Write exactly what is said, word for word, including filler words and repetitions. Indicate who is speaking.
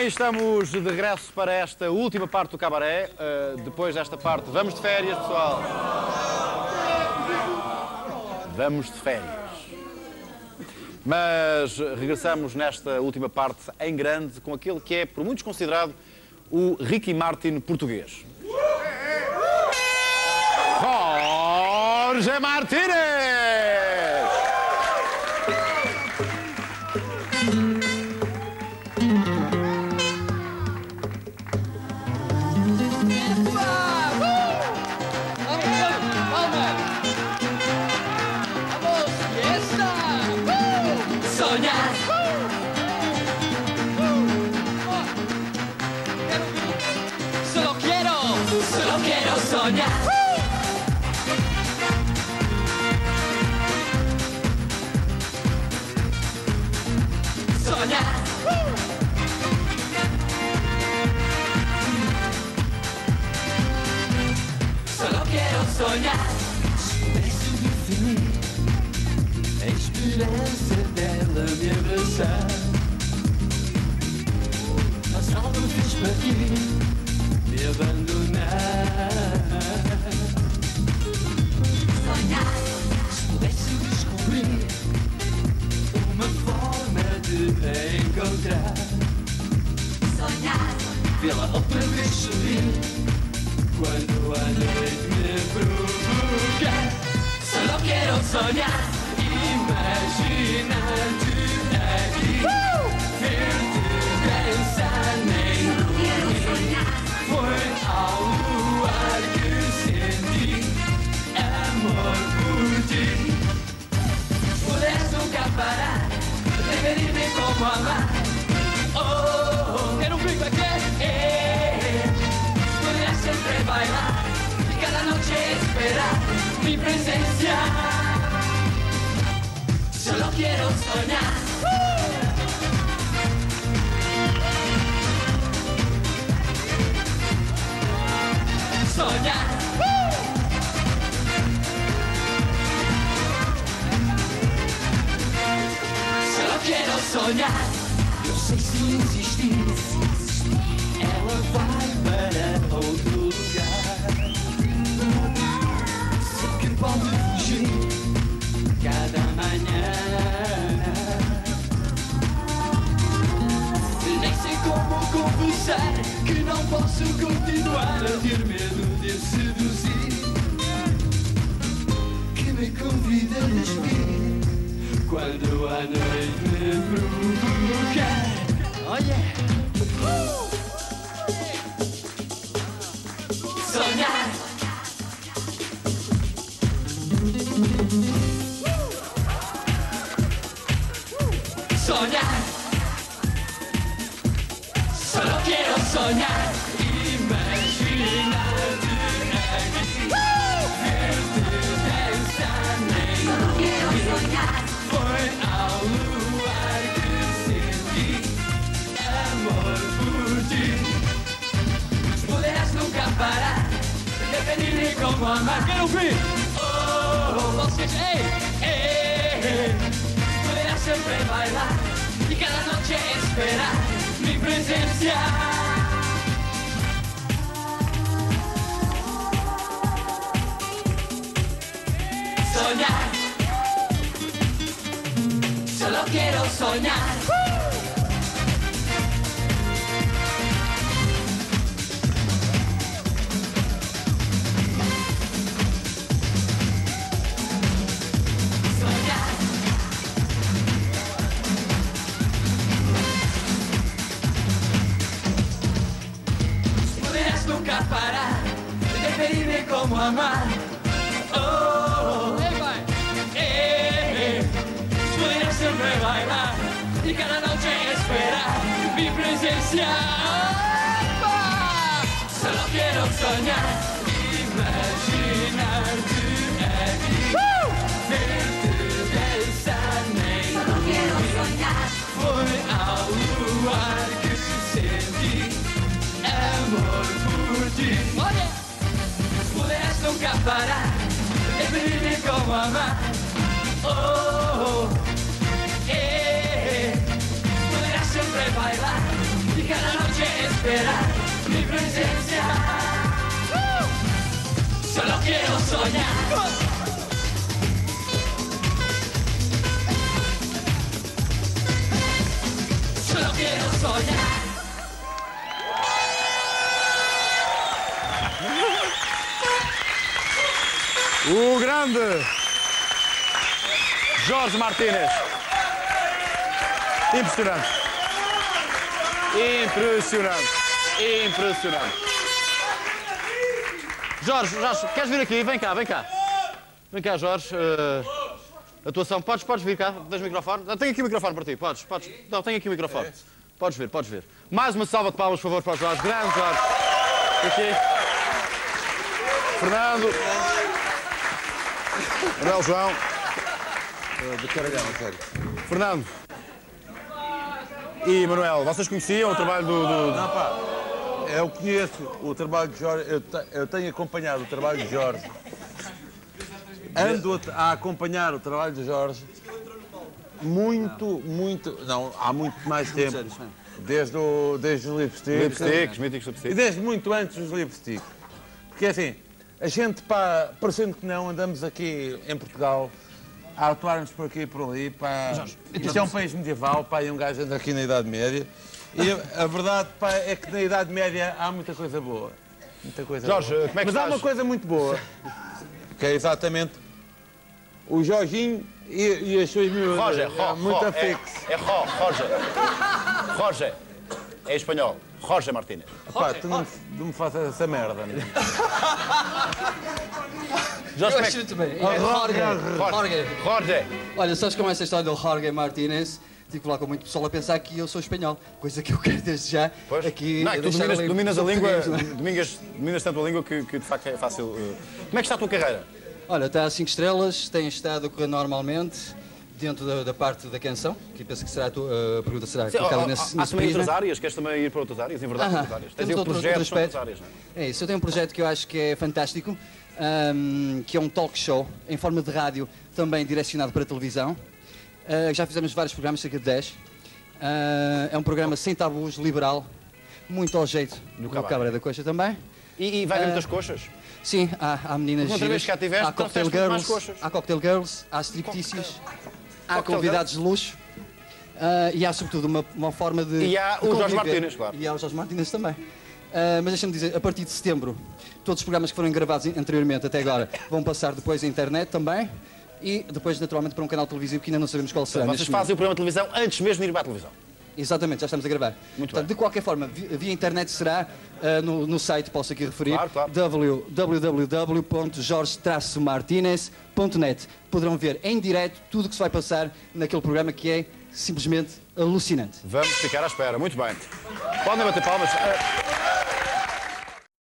Speaker 1: bem, estamos de regresso para esta última parte do cabaré. Uh, depois desta parte, vamos de férias, pessoal. Vamos de férias. Mas regressamos nesta última parte em grande com aquele que é, por muitos, considerado o Ricky Martin português. Jorge Martínez!
Speaker 2: Soñar. Soñar. Solo quiero soñar. Deixo de definir a esperança dela me abraçar. Mas algo fez partir, me abandonar. Sonhar. Se pudesse descobrir uma forma de encontrar. Sonhar. Pela outra vez sorrir quando a noite me provocar. Só quero sonhar, imaginar-te aqui, ver-te dançar nem dormir. Foi ao luar que senti amor por ti. Pudesse nunca parar de pedir-me como amar. Oh, quero um brinco aqui. Poderás sempre bailar e cada noche esperar mi presencia. Solo quiero soñar. Soñar. Solo quiero soñar. Eu sei se insistir, ela vai para outro lugar. Sei que pode fugir cada manhã. Nem sei como confessar que não posso continuar a ter medo de seduzir. Que me convida a despir quando a noite me provocar. Oh yeah! Uh! Sonhar. Soñar. Solo quiero soñar. Imaginar-te aqui, ver-te dançar nem dormir. Foi ao luar que senti amor por ti. Poderás nunca parar de pedir-me como amar. Quero ouvir! Oh, vocês, ei, ei. Poderás sempre bailar e cada noche esperar mi presencia. Soñar. Solo quiero soñar. Soñar. Podrás nunca parar de pedirme como amar. Oh, podrás siempre bailar y cada noche esperar mi presencia. Solo quiero soñar, imaginar-te aquí, ver-te dançar nem dormir. Foi ao luar que senti amor por ti. Podrás nunca parar de pedirme como amar. Oh, eh, podrás siempre bailar y cada noche que esperar mi presencia. Uh, solo quiero soñar. Solo quiero soñar.
Speaker 1: O grande Jorge Martínez. Impressionante. Impressionante. Impressionante. Jorge, Jorge, queres vir aqui? Vem cá, vem cá. Vem cá, Jorge. Uh, atuação. Podes, podes vir cá? Tens o microfone? Tenho aqui o microfone para ti. Podes, podes. Não, tenho aqui o microfone. Podes vir, podes vir. Mais uma salva de palmas, por favor, para o Jorge. Grande Jorge. Aqui. Fernando. Manuel João.
Speaker 3: De caralhão, sério.
Speaker 1: Fernando. E Manuel, vocês conheciam o trabalho do... do...
Speaker 3: Não, pá, eu conheço o trabalho de Jorge, eu, te, eu tenho acompanhado o trabalho de Jorge. Ando a, a acompanhar o trabalho de Jorge muito, muito... Não, há muito mais tempo. Desde, o, desde os lipsticks.
Speaker 1: Lipsticks, míticos lipsticks.
Speaker 3: E desde muito antes dos lipsticks. Porque assim, a gente, pá, parecendo que não, andamos aqui em Portugal a atuar-nos por aqui e por ali, pá. Jorge, isto é um país medieval, pá, e um gajo anda aqui na Idade Média. E a, a verdade, pá, é que na Idade Média há muita coisa boa. Muita coisa
Speaker 1: Jorge,
Speaker 3: boa.
Speaker 1: como é que
Speaker 3: Mas há
Speaker 1: estás?
Speaker 3: uma coisa muito boa, que é exatamente o Jorginho e, e as suas miúdas.
Speaker 1: Roger,
Speaker 3: é
Speaker 1: Ro,
Speaker 3: muito
Speaker 1: Ro,
Speaker 3: afixo.
Speaker 1: É, é Ro, Roger. Roger. É espanhol. Roger Martínez.
Speaker 3: Pá, tu não, não me faças essa merda, né?
Speaker 1: Jorge,
Speaker 4: Eu
Speaker 1: como é
Speaker 4: acho
Speaker 1: que...
Speaker 4: muito bem. É Jorge. Jorge.
Speaker 1: Roger.
Speaker 4: Olha, sabes como essa história do Jorge Martínez? Tive que falar com muito pessoal a pensar que eu sou espanhol, coisa que eu quero desde já
Speaker 1: Pois.
Speaker 4: aqui.
Speaker 1: Não, é que tu
Speaker 4: deixar
Speaker 1: dominas,
Speaker 4: ali
Speaker 1: dominas a
Speaker 4: os
Speaker 1: língua,
Speaker 4: portugueses, não é?
Speaker 1: dominas, dominas tanto a língua que, que de facto é fácil. uh. Como é que está a tua carreira?
Speaker 4: Olha, está a cinco estrelas, tem estado a correr normalmente, dentro da, da parte da canção, que penso que será a tua a pergunta será
Speaker 1: Sim,
Speaker 4: colocada
Speaker 1: há,
Speaker 4: nesse,
Speaker 1: há
Speaker 4: nesse
Speaker 1: também
Speaker 4: prisma.
Speaker 1: outras áreas? Queres também ir para outras áreas? Em verdade,
Speaker 4: Ah,
Speaker 1: outras áreas. Tens
Speaker 4: temos
Speaker 1: aí
Speaker 4: outro-
Speaker 1: projetos
Speaker 4: outro
Speaker 1: para outras
Speaker 4: aspecto.
Speaker 1: áreas, não é?
Speaker 4: É isso, eu tenho um projeto que eu acho que é fantástico, ahm, que é um talk show em forma de rádio, também direcionado para a televisão. Ah, já fizemos vários programas, cerca de dez. Ah, é um programa sem tabus, liberal, muito ao jeito do
Speaker 1: cabaré.
Speaker 4: Cabaré da Coxa também.
Speaker 1: E, e vai haver
Speaker 4: Ah,
Speaker 1: muitas coxas?
Speaker 4: Sim, há, há meninas
Speaker 1: Outra vez
Speaker 4: giras,
Speaker 1: que cá tiveste,
Speaker 4: há cocktail
Speaker 1: trouxeste muito mais
Speaker 4: girls,
Speaker 1: coxas.
Speaker 4: há cocktail girls, há stripteases, há
Speaker 1: Cocktail
Speaker 4: convidados de luxo. Ah, e há sobretudo uma, uma forma de.
Speaker 1: E há
Speaker 4: de
Speaker 1: o Jorge
Speaker 4: conviver.
Speaker 1: Martínez, claro.
Speaker 4: E há o Jorge Martínez também. Ah, mas deixa-me dizer, a partir de setembro, todos os programas que foram gravados anteriormente até agora vão passar depois à internet também e depois, naturalmente, para um canal televisivo que ainda não sabemos qual será.
Speaker 1: Vocês
Speaker 4: neste
Speaker 1: fazem o programa de televisão antes mesmo de ir para a televisão.
Speaker 4: momento. Exatamente, já estamos a gravar.
Speaker 1: Muito
Speaker 4: Portanto,
Speaker 1: bem.
Speaker 4: de qualquer forma, via, via internet será ah, no, no site, posso aqui referir,
Speaker 1: Claro, claro.
Speaker 4: w w w ponto jorge martinez ponto net. Poderão ver em direto tudo o que se vai passar naquele programa que é simplesmente alucinante.
Speaker 1: Vamos ficar à espera. Muito bem. Podem bater palmas. Ah,